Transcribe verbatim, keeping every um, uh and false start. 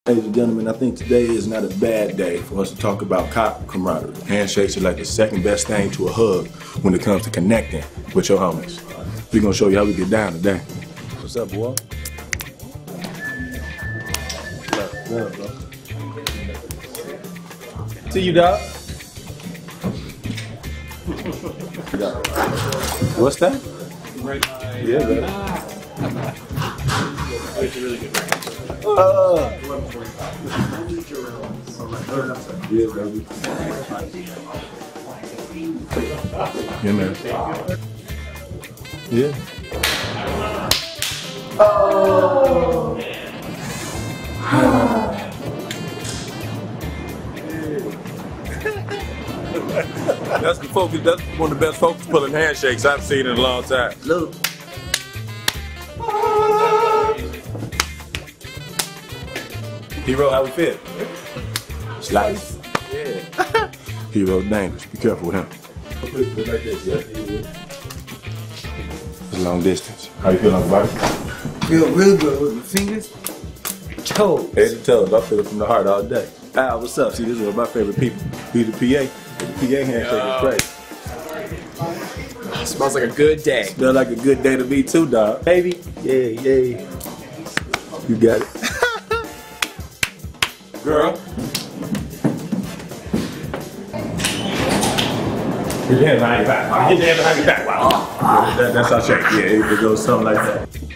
Ladies and gentlemen, I think today is not a bad day for us to talk about cop camaraderie. Handshakes are like the second best thing to a hug when it comes to connecting with your homies. We're gonna show you how we get down today. What's up, boy? What's up, bro? See you, dog. What's that? Yeah, baby. Uh, yeah, baby. Yeah, man. Yeah. Oh. That's the focus. That's one of the best focus pulling handshakes I've seen in a long time. Look. Hero, how we feel? Slice. Yeah. Hero dangerous. Be careful with him. Like this, yeah. It's a long distance. How you feel on the body? Feel real good with my fingers, toes. Head to toes. I feel it from the heart all day. Al, what's up? See, this is one of my favorite people. Be the P A. The P A handshake is great. Smells like a good day. Smells like a good day to me too, dog. Baby. Yeah, yeah. You got it. Girl. Get your hands behind your back. Get your hands behind your back. Wow. Yeah, that, that's our shake. Yeah, it goes something like that.